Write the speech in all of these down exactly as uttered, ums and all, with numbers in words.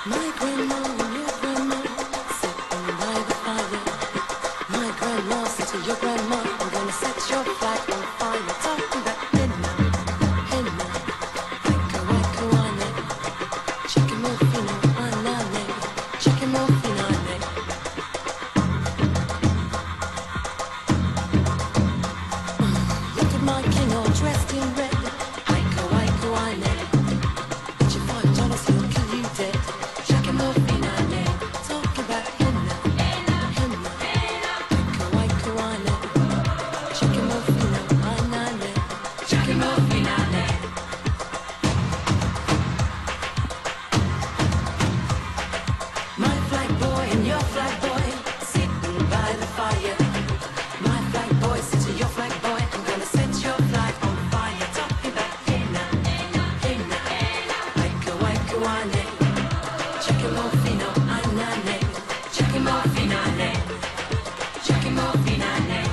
My grandma and your grandma sitting by the fire. My grandma said to your grandma, I'm gonna set your flag on fire. Talking about henna, henna, wicka wicka wane, chicken morphine, anane, chicken morphine, ane. Look at my king all dressed in red, wicka wicka wane. Bet you five dollars he'll kill you dead. Chicken morphine, ane. Talking about henna, henna, wicka wicka wane. Chicken morphine, anane, chicken morphine, ane. My flag boy and your flag boy sitting by the fire. My flag boy said to your flag boy, I'm gonna set your flag on fire. Talking about henna, henna, wicka wicka wane. Chicken morphine, anane, chicken morphine, ane, chicken morphine, ane.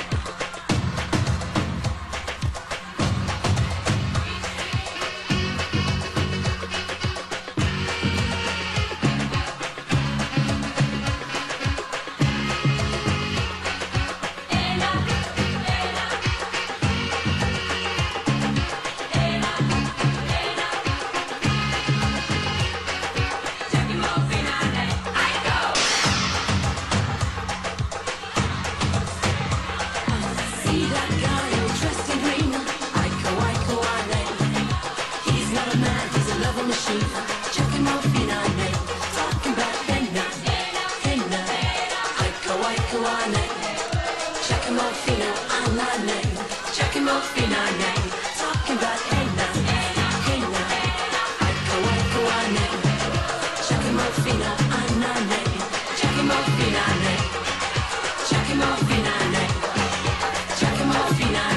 See that guy all dressed in green? Iko Iko ane. He's not a man, he's a lover machine. Chicken morphine, ane. Talking about henna, henna, Iko Iko ane. Chicken morphine, anane. Chicken morphine, ane. Talking about henna, henna, Iko Iko ane. Chicken morphine, anane. Chicken morphine, ane. Chicken morphine, ane. Chicken morphine,